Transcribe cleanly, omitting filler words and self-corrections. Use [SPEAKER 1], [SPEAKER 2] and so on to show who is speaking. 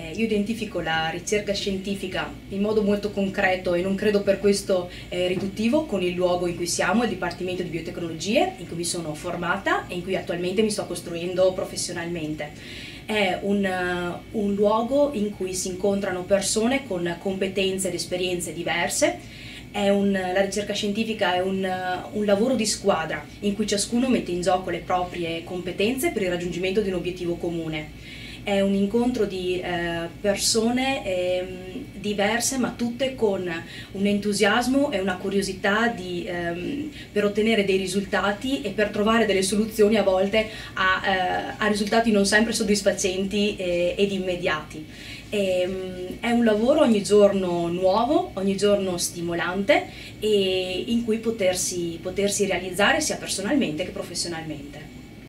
[SPEAKER 1] Io identifico la ricerca scientifica in modo molto concreto e non credo per questo riduttivo con il luogo in cui siamo, il Dipartimento di Biotecnologie, in cui mi sono formata e in cui attualmente mi sto costruendo professionalmente. È un luogo in cui si incontrano persone con competenze ed esperienze diverse. La ricerca scientifica è un lavoro di squadra in cui ciascuno mette in gioco le proprie competenze per il raggiungimento di un obiettivo comune. È un incontro di persone diverse, ma tutte con un entusiasmo e una curiosità per ottenere dei risultati e per trovare delle soluzioni a volte a risultati non sempre soddisfacenti ed immediati. È un lavoro ogni giorno nuovo, ogni giorno stimolante e in cui potersi realizzare sia personalmente che professionalmente.